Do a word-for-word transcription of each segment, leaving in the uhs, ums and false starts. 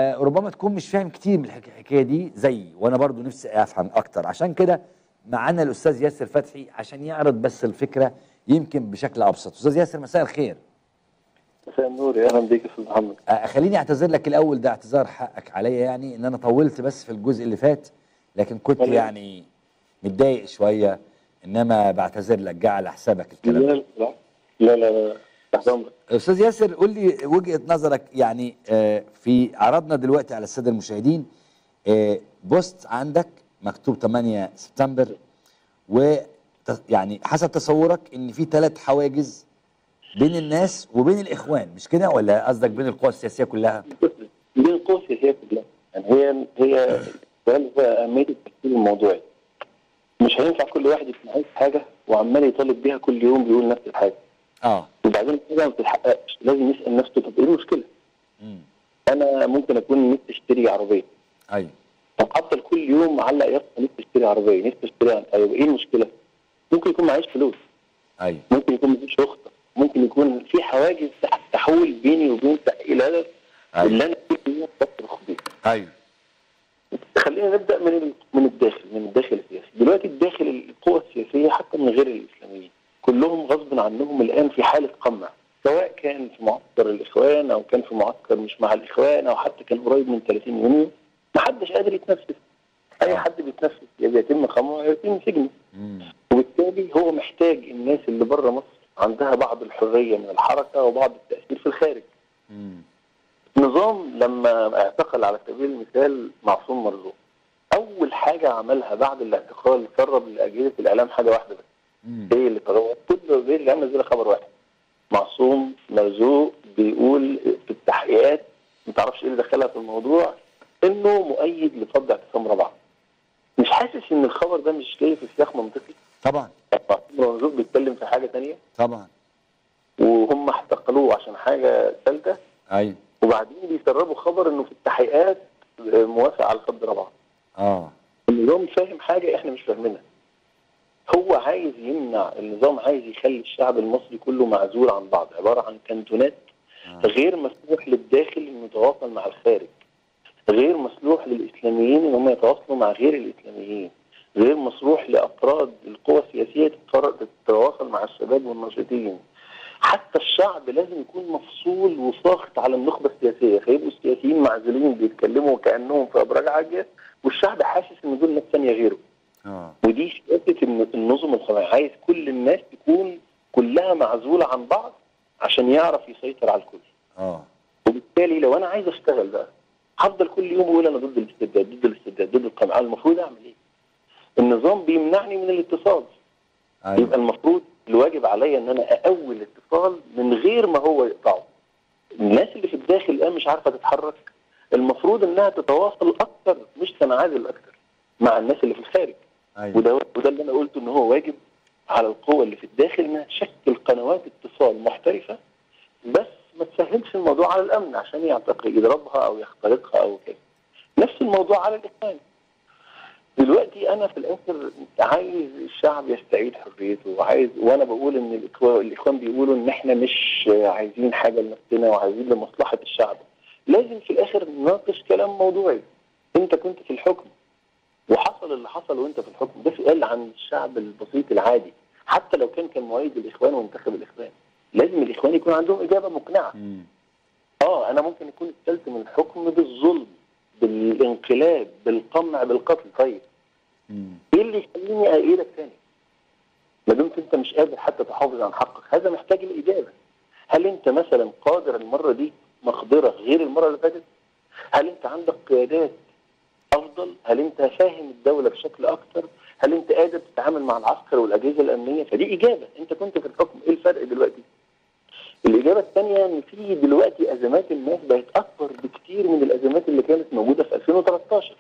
آه ربما تكون مش فاهم كتير من الحكايه دي زيي، وانا برضو نفسي افهم اكتر، عشان كده معانا الاستاذ ياسر فتحي عشان يعرض بس الفكره يمكن بشكل ابسط. استاذ ياسر مساء الخير. مساء النور، يا اهلا بيك يا استاذ محمد. آه خليني اعتذر لك الاول، ده اعتذار حقك عليا، يعني ان انا طولت بس في الجزء اللي فات، لكن كنت يعني متضايق شويه، انما بعتذر لك، جه على حسابك الكلام لا لا لا لا لا تحت امرك. استاذ ياسر، قول لي وجهه نظرك، يعني آه في عرضنا دلوقتي على الساده المشاهدين آه بوست عندك مكتوب ثمانية سبتمبر، و يعني حسب تصورك ان في ثلاث حواجز بين الناس وبين الاخوان، مش كده؟ ولا قصدك بين القوى السياسيه كلها؟ بين القوى السياسيه كلها، يعني هي هي سؤال اهميه التفكير الموضوعي. مش هينفع كل واحد يكون عايز حاجه وعمال يطالب بيها كل يوم بيقول نفس الحاجه. اه وبعدين الحاجه ما بتتحققش، لازم يسال نفسه طب ايه المشكله؟ امم انا ممكن اكون نفسي اشتري عربيه. ايوه. طب افضل كل يوم معلق يافطه نفسي اشتري عربيه، نفسي اشتري. ايوه، ايه المشكله؟ ممكن يكون معيش فلوس. ايوه. ممكن يكون مفيش رخصه، ممكن يكون في حواجز تحول بيني وبين تحقيق الهدف اللي انا كنت بصرخ بيه. ايوه. خلينا نبدا من من الداخل، من الداخل السياسي. دلوقتي الداخل القوى السياسيه حتى من غير الاسلاميين كلهم غصب عنهم الان في حاله قمع، سواء كان في معسكر الاخوان او كان في معسكر مش مع الاخوان او حتى كان قريب من ثلاثين يونيو. ما حدش قادر يتنفس. اي حد بيتنفس يا بيتم خمره يا بيتم سجنه. وبالتالي هو محتاج الناس اللي بره مصر عندها بعض الحريه من الحركه وبعض التاثير في الخارج. مم. نظام لما اعتقل على سبيل المثال معصوم مرزوق، اول حاجه عملها بعد الاعتقال سرب لاجهزه الاعلام حاجه واحده بس. ايه اللي سربها؟ كل زي اللي عمل زي خبر واحد: معصوم مرزوق بيقول في التحقيقات، ما تعرفش ايه اللي دخلها في الموضوع، انه مؤيد لفض اعتصام رابعه. مش حاسس ان الخبر ده مش جاي في سياق منطقي؟ طبعا. معصوم مرزوق بيتكلم في حاجه ثانيه طبعا. وهم احتقلوه عشان حاجه ثالثه. ايوه. وبعدين بيسربوا خبر انه في التحقيقات موافق على فض رابعه. اه النظام فاهم حاجه احنا مش فاهمينها. هو عايز يمنع، النظام عايز يخلي الشعب المصري كله معزول عن بعض، عباره عن كانتونات. آه. غير مسموح للداخل انه يتواصل مع الخارج، غير مسموح للاسلاميين ان هم يتواصلوا مع غير الاسلاميين، غير مسموح لافراد القوى السياسيه تتواصل مع الشباب والناشطين. حتى الشعب لازم يكون مفصول وساخط على النخبه السياسيه، فيبقوا السياسيين معزولين بيتكلموا كانهم في ابراج عاجيه، والشعب حاسس ان دول ناس ثانيه غيره. اه ودي شقه النظم الخماسيه، عايز كل الناس تكون كلها معزوله عن بعض عشان يعرف يسيطر على الكل. اه وبالتالي لو انا عايز اشتغل بقى هفضل كل يوم اقول انا ضد الاستبداد، ضد الاستبداد، ضد القمع. المفروض اعمل ايه؟ النظام بيمنعني من الاتصال. أيوة. يبقى المفروض الواجب عليا ان انا اقوي الاتصال من غير ما هو يقطعه. الناس اللي في الداخل الان مش عارفه تتحرك، المفروض انها تتواصل اكتر مش تنعزل اكتر مع الناس اللي في الخارج. أيوة. وده وده اللي انا قلته ان هو واجب على القوى اللي في الداخل انها تشكل قنوات اتصال محترفه، بس ما تسهلش الموضوع على الامن عشان يعتقد يضربها او يخترقها او كده. نفس الموضوع على الاخوان. دلوقتي انا في الاخر عايز الشعب يستعيد حريته، وعايز، وانا بقول ان الاخوان الاخوان بيقولوا ان احنا مش عايزين حاجه لنفسنا وعايزين لمصلحه الشعب. لازم في الاخر نناقش كلام موضوعي. انت كنت في الحكم وحصل اللي حصل وانت في الحكم، ده سؤال عن الشعب البسيط العادي، حتى لو كان كان مؤيد الاخوان وانتخب الاخوان، لازم الاخوان يكون عندهم اجابه مقنعه. م. اه انا ممكن يكون استلت من الحكم بالظلم، بالانقلاب، بالقمع، بالقتل. طيب مم. ايه اللي يخليني ايدك تاني؟ ما دمت انت مش قادر حتى تحافظ عن حقك، هذا محتاج الاجابه. هل انت مثلا قادر المره دي مقدره غير المره اللي فاتت؟ هل انت عندك قيادات افضل؟ هل انت فاهم الدوله بشكل اكتر؟ هل انت قادر تتعامل مع العسكر والاجهزه الامنيه؟ فدي اجابه. انت كنت في الحكم، ايه الفرق دلوقتي؟ الإجابة الثانية إن في دلوقتي أزمات الناس بقت أكبر بكتير من الأزمات اللي كانت موجودة في ألفين وثلاثة عشر.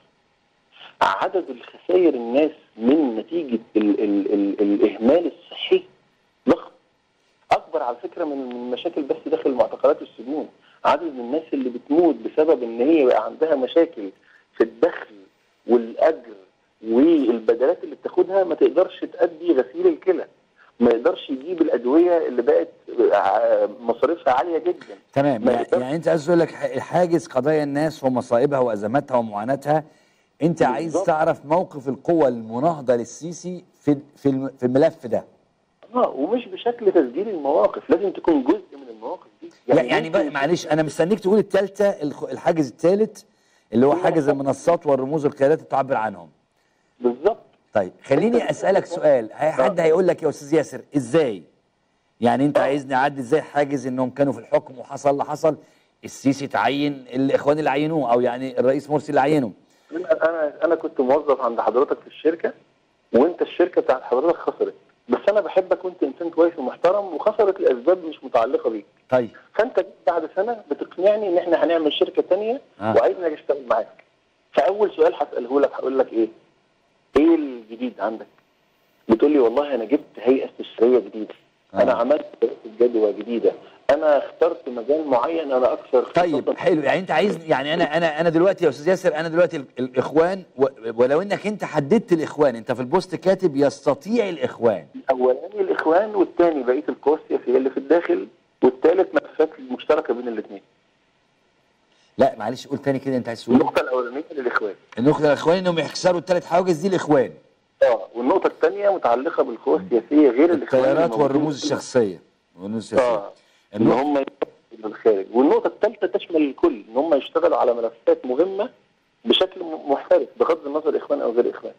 عدد الخسائر الناس من نتيجة ال ال ال الإهمال الصحي ضخم، أكبر على فكرة من المشاكل بس داخل المعتقلات والسجون. عدد الناس اللي بتموت بسبب إن هي بقى عندها مشاكل في الدخل والأجر والبدلات اللي بتاخدها ما تقدرش تأدي غسيل الكلى. ما يقدرش يجيب الادويه اللي بقت مصاريفها عاليه جدا. تمام، يعني, يعني انت عايز تقول لك حاجز قضايا الناس ومصائبها وازماتها ومعاناتها، انت عايز بالظبط. تعرف موقف القوى المناهضه للسيسي في في في الملف ده. اه ومش بشكل تسجيل المواقف، لازم تكون جزء من المواقف دي. يعني, يعني بقى معلش انا مستنيك تقول الثالثه، الحاجز الثالث اللي هو حاجز المنصات والرموز والقيادات اللي تعبر عنهم. بالظبط. طيب خليني اسالك سؤال، حد هيقول لك يا استاذ ياسر ازاي؟ يعني انت عايزني اعدي ازاي حاجز انهم كانوا في الحكم وحصل اللي حصل، السيسي تعين الاخوان اللي عينوه او يعني الرئيس مرسي اللي عينه. انا انا كنت موظف عند حضرتك في الشركه، وانت الشركه بتاعت حضرتك خسرت، بس انا بحبك وانت انسان كويس ومحترم، وخسرت الاسباب مش متعلقه بيك. طيب فانت بعد سنه بتقنعني ان احنا هنعمل شركه ثانيه آه. وعايزني اشتغل معاك. فاول سؤال هساله لك هقول لك ايه؟ ايه الجديد عندك؟ بتقول لي والله انا جبت هيئه استشاريه جديده، آه. انا عملت جدوى جديده، انا اخترت مجال معين انا اكثر. طيب حلو، يعني انت عايز يعني انا انا انا دلوقتي يا استاذ ياسر، انا دلوقتي الاخوان ولو انك انت حددت الاخوان، انت في البوست كاتب يستطيع الاخوان. الاولاني الاخوان، والثاني بقيه القوى السياسيه اللي في الداخل، والثالث ملفات مشتركه بين الاثنين. لا معلش قول تاني كده، انت عايز تقول النقطه الاولانيه للاخوان، النقطه الاخوان انهم يكسروا الثلاث حواجز دي الاخوان. اه والنقطه الثانيه متعلقه بالقوى السياسيه غير الاخوان، التيارات والرموز الشخصيه والرموز السياسيه اه ان هم يشتغلوا للخارج. والنقطه الثالثه تشمل الكل، ان هم يشتغلوا على ملفات مهمه بشكل محترف بغض النظر اخوان او غير اخوان.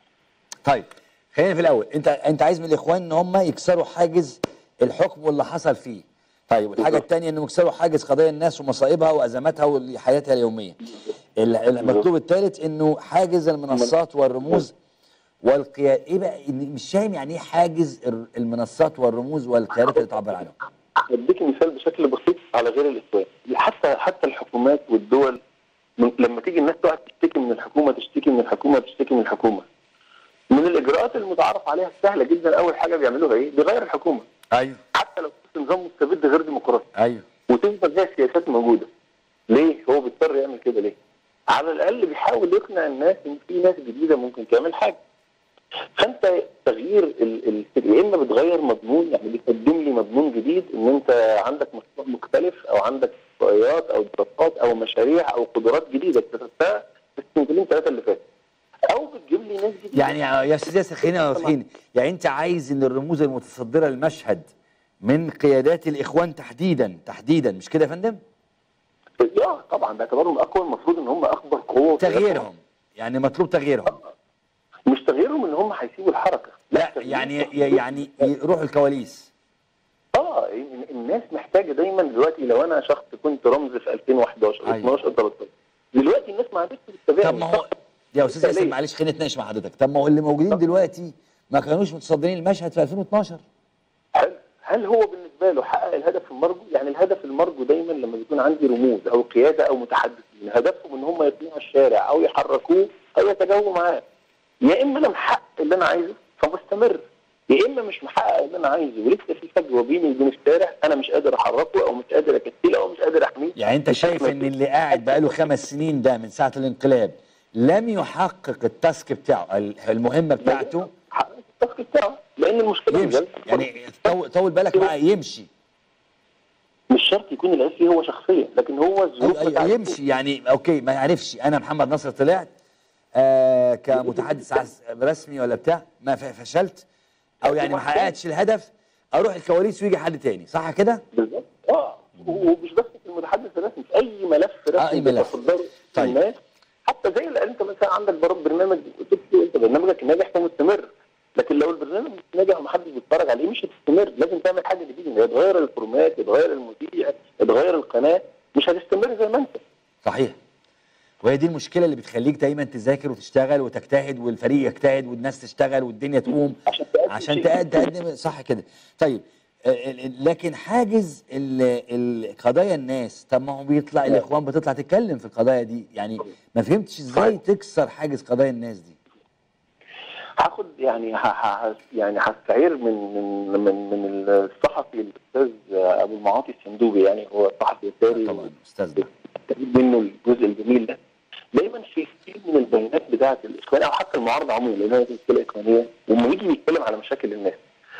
طيب خلينا في الاول، انت انت عايز من الاخوان ان هم يكسروا حاجز الحكم واللي حصل فيه. طيب والحاجه الثانيه انهم يكسروا حاجز قضايا الناس ومصائبها وازماتها وحياتها اليوميه. المطلوب الثالث انه حاجز المنصات والرموز والقيادات. ايه بقى مش فاهم يعني ايه حاجز المنصات والرموز والقيادات اللي تعبر عنهم؟ اديك مثال بشكل بسيط على غير الاخوان. حتى حتى الحكومات والدول لما تيجي الناس تقعد تشتكي من الحكومه تشتكي من الحكومه تشتكي من الحكومه، من الاجراءات المتعارف عليها السهله جدا اول حاجه بيعملوها ايه؟ بيغير الحكومه. ايوه. حتى لو كنت نظام مستبد غير ديمقراطي. ايوه. وتفضل هي السياسات موجوده. ليه؟ هو بيضطر يعمل كده ليه؟ على الاقل بيحاول يقنع الناس ان في ناس جديده ممكن تعمل حاجه. فانت تغيير ال ال يا اما بتغير مضمون، يعني بتقدم لي مضمون جديد ان انت عندك مشروع مختلف او عندك رؤيات او دراسات او مشاريع او قدرات جديده اكتسبتها في السنتين ثلاثه اللي فاتوا، او بتجيب لي ناس جديده. يعني يا استاذ ياسر خلينا واضحين، يعني انت عايز ان الرموز المتصدره للمشهد من قيادات الاخوان تحديدا تحديدا مش كده يا فندم؟ اه طبعا باعتبارهم اقوى المفروض ان هم اكبر قوه. تغييرهم يعني مطلوب تغييرهم. مش تغييرهم ان هم هيسيبوا الحركه، لا يعني يعني يروحوا الكواليس. اه الناس محتاجه دايما دلوقتي. لو انا شخص كنت رمز في ألفين وحداشر أيوة. اتناشر تلتاشر، دلوقتي الناس ما عادتش بتتابعني. طب ما هو يا استاذ ياسر معلش خلينا نتناقش مع حضرتك، طب ما هو اللي موجودين دلوقتي ما كانوش متصدرين المشهد في ألفين واتناشر. هل هل هو بالنسبه له حقق الهدف المرجو؟ يعني الهدف المرجو دايما لما بيكون عندي رموز او قياده او متحدثين هدفهم ان هم يطلعوا الشارع او يحركوه او يتجاوبوا معاه. يا اما انا محقق اللي انا عايزه فمستمر، يا اما مش محقق اللي انا عايزه ولسه في فجوه بيني وبين الشارع انا مش قادر احركه او مش قادر اكتله او مش قادر احميه. يعني انت شايف ان اللي قاعد بقاله خمس سنين ده من ساعه الانقلاب لم يحقق التاسك بتاعه المهمه بتاعته؟ حقق التاسك بتاعه لان المشكله يمشي. يعني طول, طول بالك معاه يمشي، مش شرط يكون العيب فيه هو شخصيا لكن هو الظروف أيوة أيوة يمشي. يعني اوكي ما عرفش انا محمد نصر طلعت آه كمتحدث رسمي ولا بتاع ما فشلت او يعني ما حققتش الهدف، اروح الكواليس ويجي حد تاني، صح كده؟ بالظبط. اه ومش بس في المتحدث الرسمي، في اي ملف رسمي آه اي ملف. طيب الناس حتى زي اللي انت مثلا عندك برنامج انت برنامجك ناجح فمستمر، لكن لو البرنامج مش ناجح ومحدش بيتفرج عليه مش هتستمر. لازم تعمل حاجه جديده، يتغير الفورمات، يتغير المذيع، يتغير القناه، مش هتستمر زي ما انت. صحيح. وهي دي المشكله اللي بتخليك دايما تذاكر وتشتغل وتجتهد والفريق يجتهد والناس تشتغل والدنيا تقوم عشان تقدم, عشان تقدم صح كده. طيب لكن حاجز القضايا الناس، طب ما هو بيطلع الاخوان بتطلع تتكلم في القضايا دي، يعني ما فهمتش ازاي تكسر حاجز قضايا الناس دي. هاخد يعني ه... يعني هستعير من من من من الصحفي الاستاذ ابو المعاطي الصندوقي، يعني هو صحفي يساري طبعا استاذنا منه الجزء الجميل ده. دايما في كتير من البيانات بتاعه الاخوان او حتى المعارضه عموما لان هي مشكله اخوانيه، ولما يجي يتكلم على مشاكل الناس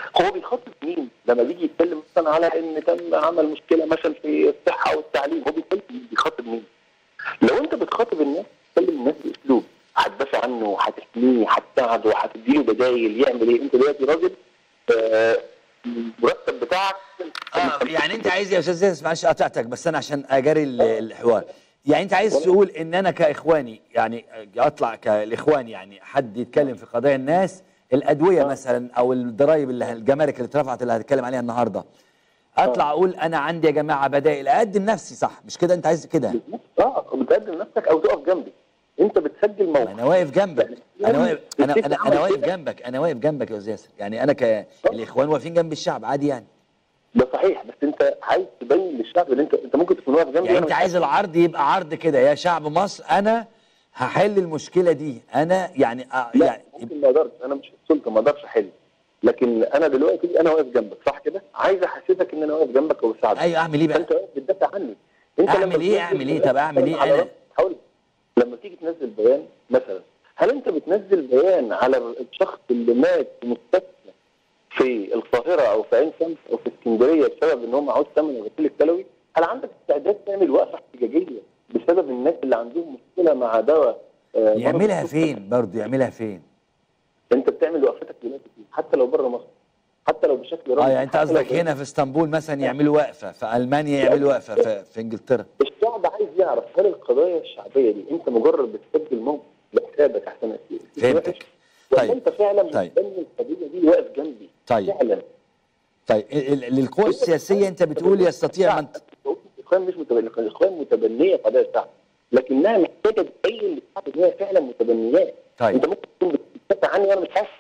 هو بيخاطب مين لما بيجي يتكلم مثلا على ان تم عمل مشكله مثلا في الصحه او التعليم؟ هو بيتكلم بيخاطب مين؟ لو انت بتخاطب الناس تكلم الناس باسلوب هتدافع عنه وهتحميه هتساعده وهتديله بدايل يعمل ايه. انت دلوقتي راجل آه، المرتب بتاعك اه يعني انت عايز يا استاذ زياد، معلش قطعتك بس انا عشان اجاري ال- الحوار، يعني انت عايز تقول ان انا كاخواني يعني اطلع كالاخوان يعني حد يتكلم في قضايا الناس، الادويه مثلا او الضرايب اللي الجمارك اللي اترفعت اللي هنتكلم عليها النهارده، اطلع اقول انا عندي يا جماعه بدائل، اقدم نفسي، صح مش كده؟ انت عايز كده؟ اه بتقدم نفسك او تقف جنبي. انت بتسجل موقف. انا واقف جنبك، انا واقف انا الست انا انا عمل واقف كده. جنبك، انا واقف جنبك يا استاذ ياسر، يعني انا كالاخوان واقفين جنب الشعب عادي يعني. ده صحيح، بس انت عايز تبين للشعب ان انت انت ممكن تكون واقف جنبي. يعني وأنا انت مش عايز العرض يبقى عرض كده، يا شعب مصر انا هحل المشكله دي، انا يعني آه لا يعني ممكن ما اقدرش، انا مش في السلطه ما اقدرش احل، لكن انا دلوقتي انا واقف جنبك صح كده، عايز احسسك ان انا واقف جنبك وبساعدك. ايوه اعمل ايه بقى؟ فانت واقف بتدافع عني. انت اعمل لما ايه بتنزل اعمل ايه بيان طب اعمل مثلاً ايه على انا؟ رأس- هقول لك، لما تيجي تنزل بيان مثلا، هل انت بتنزل بيان على الشخص اللي مات في مستشفى في القاهره او في عين شمس او في اسكندريه بسبب ان هو معهوش ثمن الغسيل الكلوي؟ هل عندك استعداد تعمل وقفه احتجاجيه بسبب الناس اللي عندهم مشكله مع دواء آه، مرض يعملها السكر؟ فين برضه؟ يعملها فين؟ انت بتعمل وقفتك دلوقتي فيه، حتى لو بره مصر، حتى لو بشكل اه رمزي، يعني انت حتى لو قصدك هنا في اسطنبول مثلا يعملوا وقفه، في المانيا يعملوا وقفه، في, في انجلترا. الشعب عايز يعرف هل القضايا الشعبيه دي انت مجرد بتسجل موقف لحسابك عشان فهمتك. ولا طيب انت فعلا طيب مهتم القضيه دي واقف جنبي طيب فعلا؟ طيب ال- ال- للقوى السياسيه انت بتقول يستطيع من ت- الاخوان مش متبنيه، الاخوان متبنيه قضايا الشعب، لكنها محتاجه تبين للشعب ان هي فعلا متبنيات. طيب. انت ممكن تكون بتدافع عني وانا مش حاسس.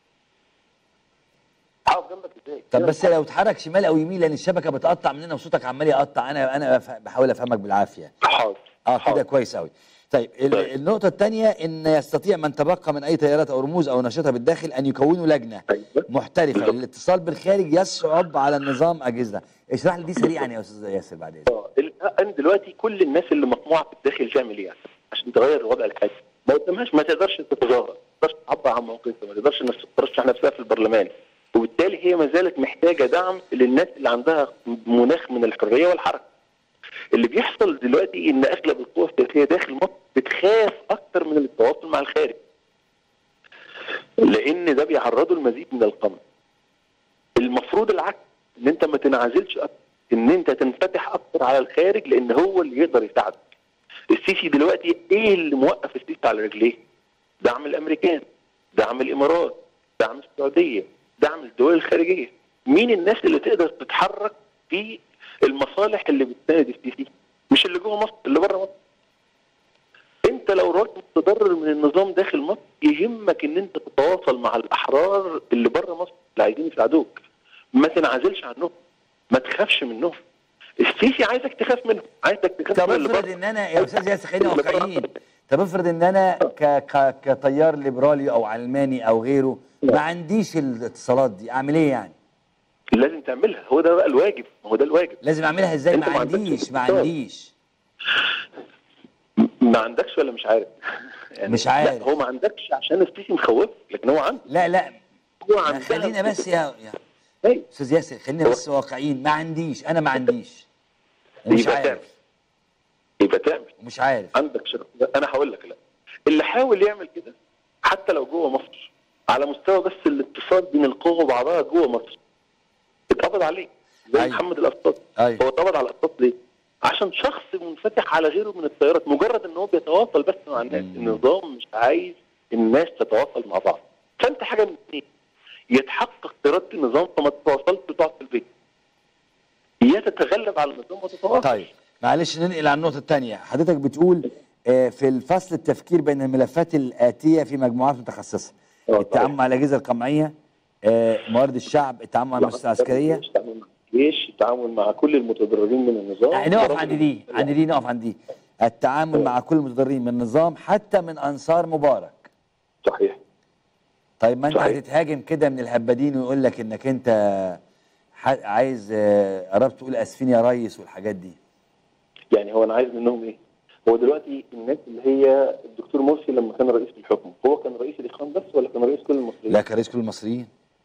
هقف جنبك ازاي؟ طب أنا بس مش حاسس. لو اتحرك شمال او يمين، لان الشبكه بتقطع مننا وصوتك عمال يقطع، انا انا بف- بحاول افهمك بالعافيه. حاضر اه حاضر. كده كويس قوي. طيب ال- طيب. النقطه الثانيه ان يستطيع من تبقى من اي تيارات او رموز او نشاطها بالداخل ان يكونوا لجنه أيوة. محترفه بالظبط. للاتصال بالخارج يصعب على النظام اجهزه. اشرح لي دي سريعا يا استاذ ياسر بعد اذنك. اه الان دلوقتي كل الناس اللي مطموعه في الداخل تعمل ايه عشان تغير الوضع الحالي؟ ما قدامهاش، ما تقدرش تتظاهر، ما تقدرش تعبر عن موقفها، ما تقدرش الناس ترشح نفسها في البرلمان، وبالتالي هي ما زالت محتاجه دعم للناس اللي عندها مناخ من الحريه والحركه. اللي بيحصل دلوقتي ان اغلب القوى السياسيه داخل مصر بتخاف اكتر من التواصل مع الخارج، لان ده بيعرضه لمزيد من القمع. المفروض العكس، ان انت ما تنعزلش اكتر، ان انت تنفتح اكتر على الخارج، لان هو اللي يقدر يساعدك. السيسي دلوقتي ايه اللي موقف السيسي على رجليه؟ دعم الامريكان، دعم الامارات، دعم السعوديه، دعم الدول الخارجيه. مين الناس اللي تقدر تتحرك في المصالح اللي بتساند السيسي؟ مش اللي جوه مصر، اللي بره مصر. انت لو راجل متضرر من النظام داخل مصر، يهمك ان انت تتواصل مع الاحرار اللي بره مصر اللي عايزين يساعدوك. ما تنعزلش عنهم، ما تخافش منهم. السيسي عايزك تخاف منهم، عايزك تخاف طب من اللي افرض بره. ان انا يا استاذ ياسر خلينا اللي بره واقعيين، مصر. طب افرض ان انا ك ك كتيار ليبرالي او علماني او غيره ما عنديش الاتصالات دي، اعمل ايه يعني؟ لازم تعملها، هو ده بقى الواجب، هو ده الواجب. لازم اعملها ازاي؟ انت ما ما عندكش عنديش ما اتصال. عنديش ما عندكش ولا مش عارف؟ يعني مش عارف. لا هو ما عندكش عشان السيسي مخوف، لكن هو عنده. لا لا هو ما عندها. خلينا بس يا يا ايوه. استاذ ياسر خلينا هو- بس واقعيين، ما عنديش، انا ما عنديش ومش يبقى تعمل، عارف يبقى تعمل. ومش عارف. عندك شرط. انا هقول لك، لا اللي حاول يعمل كده حتى لو جوه مصر على مستوى بس الاتصال بين القوى وبعضها جوه مصر اتقبض عليه، زي أيوة. محمد القسطاطي. أيوة. هو اتقبض على القسطاطي ليه؟ عشان شخص منفتح على غيره من التيارات، مجرد ان هو بيتواصل بس مع الناس. مم. النظام مش عايز الناس تتواصل مع بعض. فانت حاجه من اثنين، يتحقق اراده النظام فما تتواصلش وتقعد في البيت، يا تتغلب على النظام وتتواصل. طيب معلش ننقل على النقطة الثانية، حضرتك بتقول آه، في الفصل التفكير بين الملفات الآتية في مجموعات متخصصة، آه، التعامل طيب. مع الأجهزة القمعية، آه، موارد الشعب، التعامل مع المؤسسات العسكرية. التعامل مع الجيش، التعامل مع كل المتضررين من النظام. آه، نقف عند دي، عند دي نقف عند دي. التعامل مع كل المتضررين من النظام حتى من أنصار مبارك. صحيح. طيب ما أنت صحيح. هتتهاجم كده من الهبادين ويقول لك إنك أنت ح- عايز آه، قربت تقول اسفين يا ريس والحاجات دي. يعني هو انا عايز منهم ايه؟ هو دلوقتي الناس اللي هي الدكتور مرسي لما كان رئيس الحكم، هو كان رئيس الاخوان بس ولا كان رئيس كل المصريين؟ لا كان رئيس كل المصريين.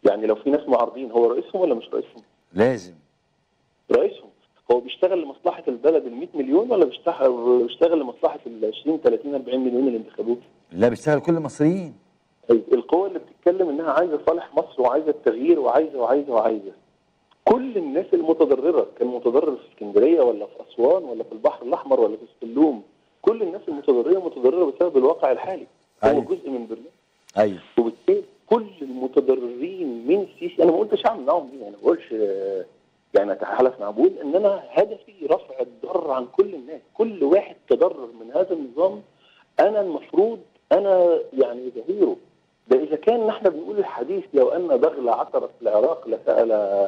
يعني لو في ناس معارضين هو رئيسهم ولا مش رئيسهم؟ لازم. رئيسهم. هو بيشتغل لمصلحه البلد ال مية مليون ولا بيشتغل بيشتغل لمصلحه ال عشرين ثلاثين أربعين مليون اللي انتخبوه؟ لا، بيشتغل كل المصريين. القوى اللي بتتكلم انها عايزه صالح مصر وعايزه التغيير وعايزه وعايزه وعايزه كل الناس المتضرره، كان متضرر في اسكندريه ولا في اسوان ولا في البحر الاحمر ولا في السلوم، كل الناس المتضرره متضرره بسبب الواقع الحالي. أيوة. هو جزء من برنامج. ايوه. وبالتالي كل المتضررين من السيسي، انا ما قلتش اعمل معاهم دي، انا ما بقولش يعني اتحالف مع بول، ان انا هدفي رفع الضرر عن كل الناس، كل واحد تضرر من هذا النظام انا المفروض انا يعني ظهيره. ده اذا كان احنا بنقول الحديث لو ان بغله عثرت في العراق لسال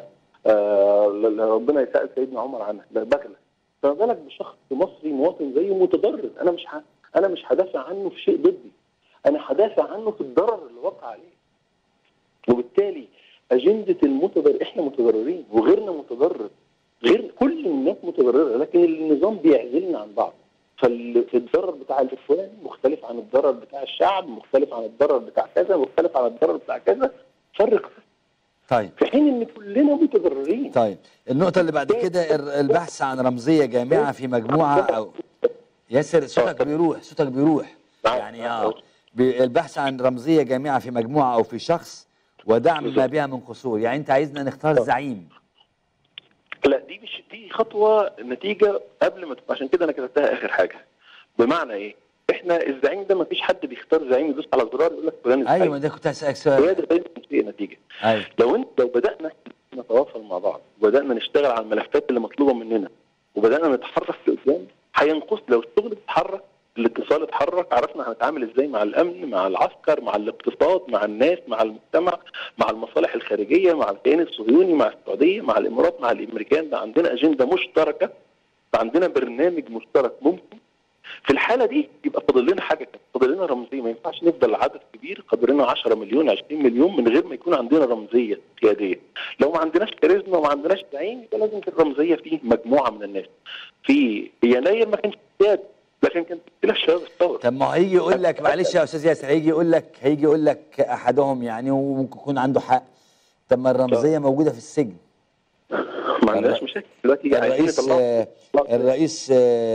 آه ربنا يسال سيدنا عمر عنها، ده بغله، فما بالك بشخص مصري مواطن زيه متضرر. انا مش ه... انا مش هدافع عنه في شيء ضدي، انا هدافع عنه في الضرر اللي وقع عليه. وبالتالي اجنده المتضرر، احنا متضررين وغيرنا متضرر، غير كل الناس متضرره، لكن النظام بيعزلنا عن بعض. فالضرر بتاع الاخوان مختلف عن الضرر بتاع الشعب، مختلف عن الضرر بتاع كذا، مختلف عن الضرر بتاع كذا، فرق. طيب، في حين ان كلنا متضررين. طيب النقطة اللي بعد كده البحث عن رمزية جامعة في مجموعة أو ياسر صوتك بيروح صوتك بيروح يعني اه البحث عن رمزية جامعة في مجموعة أو في شخص ودعم ما بها من قصور، يعني أنت عايزنا نختار زعيم. لا، دي مش دي خطوة نتيجة قبل ما تبقى، عشان كده أنا كتبتها آخر حاجة. بمعنى إيه؟ إحنا الزعيم ده ما فيش حد بيختار زعيم يدوس على زرار يقول لك فلان الزعيم. أيوه، ده كنت هسألك سؤال. هي ده نتيجة. أيوه. لو أنت لو بدأنا نتواصل مع بعض وبدأنا نشتغل على الملفات اللي مطلوبة مننا وبدأنا نتحرك لقدام، هينقص. لو الشغل اتحرك، الاتصال اتحرك، عرفنا هنتعامل ازاي مع الامن، مع العسكر، مع الاقتصاد، مع الناس، مع المجتمع، مع المصالح الخارجيه، مع الكيان الصهيوني، مع السعوديه، مع الامارات، مع الامريكان. ده عندنا اجنده مشتركه، عندنا برنامج مشترك ممكن. في الحاله دي يبقى فاضل لنا حاجه، فاضل لنا رمزيه. ما ينفعش نفضل عدد كبير قدرنا عشرة مليون عشرين مليون من غير ما يكون عندنا رمزيه قياديه. لو ما عندناش كاريزما وما عندناش زعيم يبقى لازم الرمزيه فيه مجموعه من الناس. في يناير ما كانش قياده، لكن كانت اختلاف شباب الثوره. طب ما هيجي يقول لك معلش يا استاذ ياسر، هيجي يقول لك هيجي يقول لك احدهم يعني وممكن يكون عنده حق، طب ما الرمزيه موجوده في السجن. ما عندناش مشاكل دلوقتي. الرئيس آه الرئيس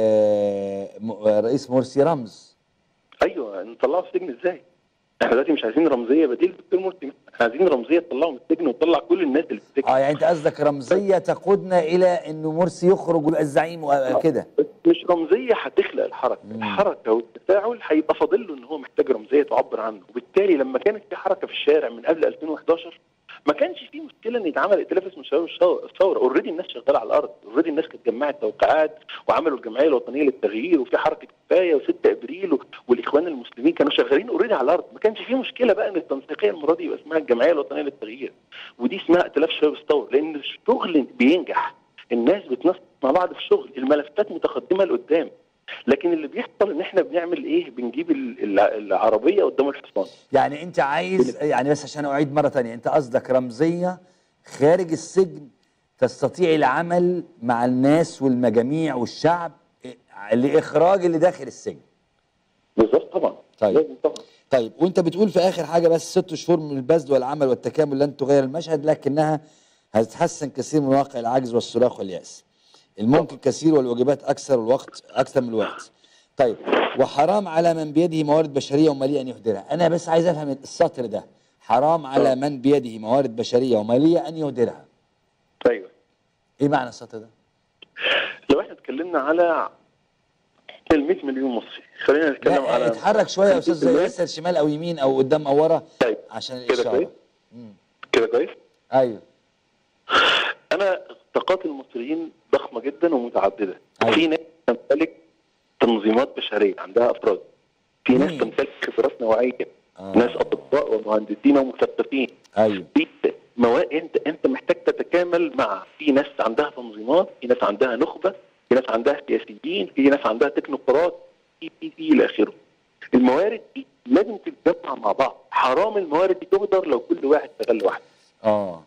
آه الرئيس مرسي رمز. ايوه، نطلعه في السجن ازاي؟ احنا دلوقتي مش عايزين رمزيه بديل دكتور مرسي، احنا عايزين رمزيه تطلعه من السجن وتطلع كل الناس اللي في السجن. اه يعني انت قصدك رمزيه تقودنا الى انه مرسي يخرج ويبقى الزعيم وكده. بس مش رمزيه هتخلق الحركه، مم. الحركه والتفاعل هيبقى فاضل له ان هو محتاج رمزيه تعبر عنه. وبالتالي لما كانت في حركه في الشارع من قبل ألفين وإحداشر ما كانش في مشكله ان يتعمل ائتلاف اسمه شباب الثوره. اوريدي الناس شغاله على الارض، اوريدي الناس كانت جمعت توقيعات وعملوا الجمعيه الوطنيه للتغيير وفي حركه كفايه وستة ابريل والاخوان المسلمين كانوا شغالين اوريدي على الارض. ما كانش في مشكله بقى ان التنسيقيه المره دي يبقى اسمها الجمعيه الوطنيه للتغيير، ودي اسمها ائتلاف شباب الثوره، لان الشغل بينجح، الناس بتنسق مع بعض في الشغل، الملفات متقدمه لقدام. لكن اللي بيحصل ان احنا بنعمل ايه؟ بنجيب العربيه قدام الحصان. يعني انت عايز يعني بس عشان اعيد مره ثانيه، انت قصدك رمزيه خارج السجن تستطيع العمل مع الناس والمجاميع والشعب لاخراج اللي داخل السجن. بالظبط طبعا. طيب لازم طبعا. طيب وانت بتقول في اخر حاجه بس ست شهور من البذل والعمل والتكامل لن تغير المشهد، لكنها هتتحسن كثير من واقع العجز والصراخ والياس. الممكن كثير والواجبات اكثر والوقت اكثر من الوقت. طيب وحرام على من بيده موارد بشريه وماليه ان يهدرها. انا بس عايز افهم السطر ده، حرام على من بيده موارد بشريه وماليه ان يهدرها. ايوه. ايه معنى السطر ده؟ لو احنا اتكلمنا على ال مية مليون مصري، خلينا نتكلم على اتحرك شويه يا استاذ ياسر، شمال او يمين او قدام او ورا. طيب عشان الاشاره كده كويس. ايوه. انا طاقات المصريين ضخمه جدا ومتعدده. أيوة. في ناس تمتلك تنظيمات بشريه عندها افراد، في ناس تمتلك خبرات نوعيه، آه. ناس اطباء ومهندسين ومثقفين. ايوه. في موا... انت انت محتاج تتكامل مع، في ناس عندها تنظيمات، في ناس عندها نخبه، في ناس عندها سياسيين، في ناس عندها تكنوقراط، في في في الى اخره. الموارد دي لازم تتجمع مع بعض، حرام الموارد دي تهدر لو كل واحد اشتغل لوحده. اه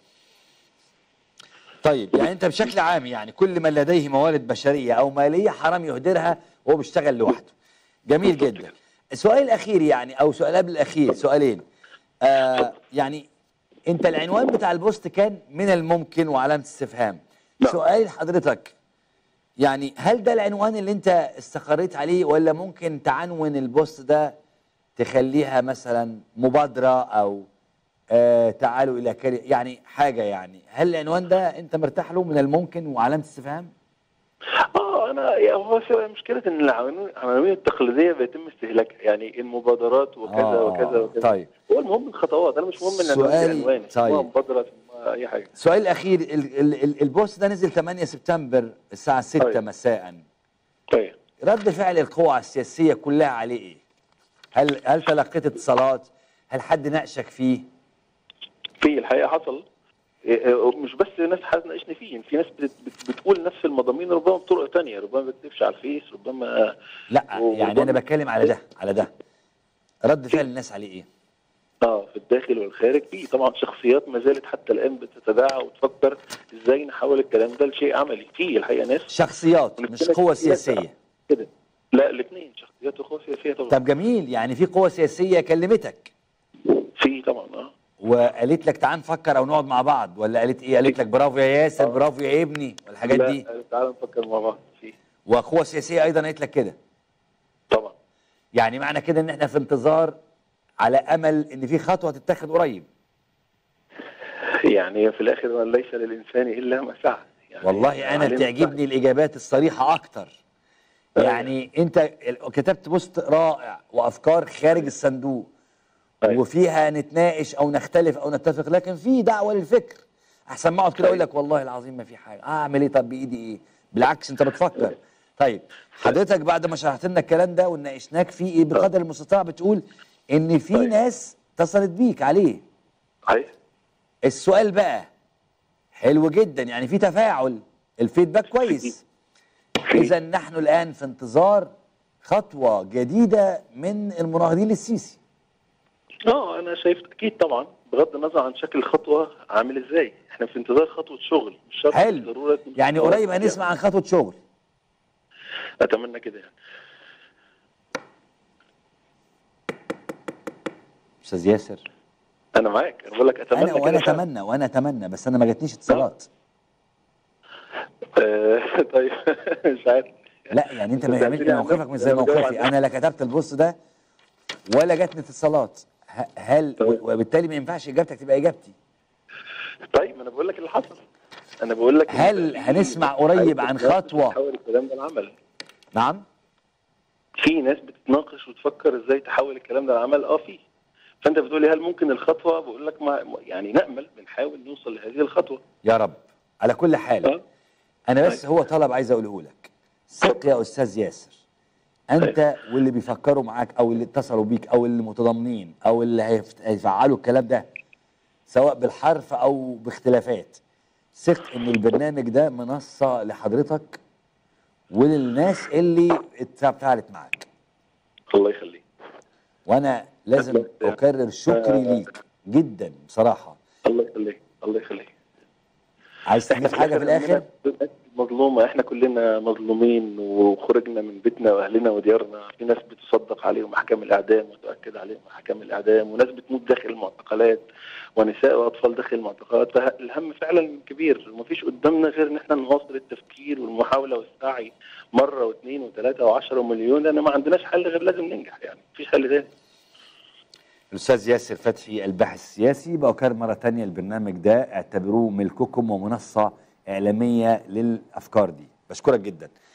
طيب يعني انت بشكل عام يعني كل من لديه موارد بشريه او ماليه حرام يهدرها وهو بيشتغل لوحده. جميل جدا. السؤال الاخير يعني او سؤال قبل الاخير، سؤالين. آه يعني انت العنوان بتاع البوست كان من الممكن وعلامه استفهام. نعم. سؤالي لحضرتك، يعني هل ده العنوان اللي انت استقريت عليه، ولا ممكن تعنون البوست ده تخليها مثلا مبادره او آه تعالوا الى كلمه، يعني حاجه، يعني هل العنوان ده انت مرتاح له من الممكن وعلامه استفهام؟ اه انا يعني هو سوى مشكله ان العناوين العناوين التقليديه بيتم استهلاكها، يعني المبادرات وكذا آه وكذا وكذا. طيب. هو المهم الخطوات، انا مش مهم ان العنوان سؤالي- عنوان طيب. مبادره ثم اي حاجه. السؤال الاخير، ال ال ال البوست ده نزل ثمانية سبتمبر الساعه ستة طيب. مساء. طيب رد فعل القوى السياسيه كلها عليه ايه؟ هل هل تلقيت اتصالات؟ هل حد ناقشك فيه؟ في الحقيقه حصل، إيه، مش بس ناس هتناقشني فيه، في ناس بت بت بتقول نفس المضامين ربما بطرق ثانيه، ربما ما بتكتبش على الفيس، ربما لا وربما- يعني انا بتكلم على ده على ده رد فعل الناس عليه ايه؟ اه في الداخل والخارج. في طبعا شخصيات ما زالت حتى الان بتتداعى وتفكر ازاي نحول الكلام ده لشيء عملي. في الحقيقه ناس شخصيات مش قوى سياسيه. كده، لا الاثنين شخصيات وقوى سياسيه طبعا. طب جميل، يعني في قوى سياسيه كلمتك في طبعا اه وقالت لك تعال نفكر او نقعد مع بعض، ولا قالت ايه؟ قالت لك برافو يا ياسر، آه. برافو يا ابني والحاجات لا، دي؟ تعالى نفكر مع بعض. في وقوى سياسيه ايضا قالت لك كده؟ طبعا. يعني معنى كده ان احنا في انتظار على امل ان في خطوه تتخذ قريب. يعني في الاخر ليس للانسان الا ما سعى. يعني والله انا علينا بتعجبني الاجابات الصريحه اكتر. يعني انت كتبت بوست رائع وافكار خارج الصندوق، أيوة. وفيها نتناقش او نختلف او نتفق، لكن في دعوه للفكر. احسن ما اقعد كده اقول لك والله العظيم ما في حاجه، آه اعمل ايه؟ طب بايدي ايه؟ بالعكس انت بتفكر. طيب حضرتك بعد ما شرحت لنا الكلام ده وناقشناك فيه ايه بقدر المستطاع، بتقول ان في طيب. ناس اتصلت بيك عليه. صحيح. السؤال بقى حلو جدا، يعني في تفاعل، الفيدباك كويس. اذا نحن الان في انتظار خطوه جديده من المناهضين للسيسي. اه انا شايف اكيد طبعا، بغض النظر عن شكل الخطوه عامل ازاي، احنا في انتظار خطوه شغل، مش شرط حلو، ضروره. يعني قريب هنسمع عن خطوه شغل. اتمنى كده يعني. استاذ ياسر انا معاك، انا بقول لك اتمنى انا كده وانا فعلاً. اتمنى وانا اتمنى بس انا ما جاتنيش اتصالات. آه، طيب مش عارف. لا يعني انت ما أنت يعملش بتسألني عن موقفك نفسي، مش زي أنا بجاوب موقفي. عن انا لا كتبت البوست ده ولا جاتني اتصالات. ه- هل طيب. و- وبالتالي ما ينفعش اجابتك تبقى اجابتي. طيب ما انا بقول لك اللي حصل، انا بقول لك هل هنسمع قريب عن خطوه؟ تحول الكلام ده لعمل. نعم، في ناس بتتناقش وتفكر ازاي تحول الكلام ده لعمل. اه في. فانت بتقول لي هل ممكن الخطوه؟ بقول لك ما يعني نامل، بنحاول نوصل لهذه الخطوه. يا رب. على كل حال اه انا بس هو طلب عايز اقوله لك. ثق يا استاذ ياسر، انت واللي بيفكروا معاك او اللي اتصلوا بيك او اللي متضامنين او اللي هيفت- هيفعلوا الكلام ده سواء بالحرف او باختلافات، ثق ان البرنامج ده منصه لحضرتك وللناس اللي اتفاعلت معاك. الله يخليك. وانا لازم اكرر شكري ليك جدا بصراحه. الله يخليك. الله يخليك. عايز تضيف حاجه في الاخر؟ مظلومه، احنا كلنا مظلومين وخرجنا من بيتنا واهلنا وديارنا. في ناس بتصدق عليهم احكام الاعدام وتؤكد عليهم احكام الاعدام، وناس بتموت داخل المعتقلات، ونساء واطفال داخل المعتقلات. فالهم فعلا كبير، ومفيش قدامنا غير ان احنا نواصل التفكير والمحاوله والسعي مره واثنين وثلاثه وعشرة ومليون، لان ما عندناش حل غير لازم ننجح، يعني مفيش حل تاني. الأستاذ ياسر فتحي الباحث السياسي، بأكرر مرة تانية البرنامج ده اعتبروه ملككم ومنصة إعلامية للأفكار دي. بشكرك جدا.